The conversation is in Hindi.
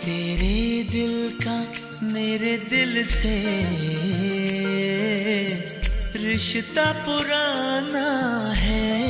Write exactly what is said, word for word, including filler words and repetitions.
तेरे दिल का मेरे दिल से रिश्ता पुराना है।